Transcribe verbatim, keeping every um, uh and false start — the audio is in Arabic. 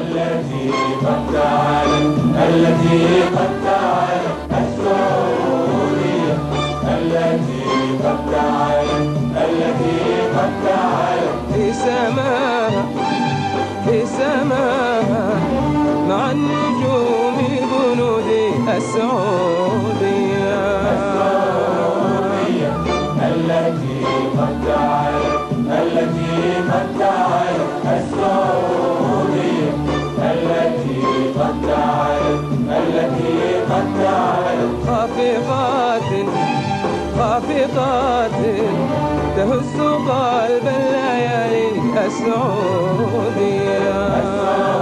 التي قد تعالت التي قد تعالت السعودية التي قد تعالت التي قد تعالت في سماها في سماها مع النجوم جنود السعودية السعودية التي قد تعالت التي قد تعالت السعودية التي قد تعالت التي قد تعالت خافقات خافقات تهز قلب الليالي السعودية.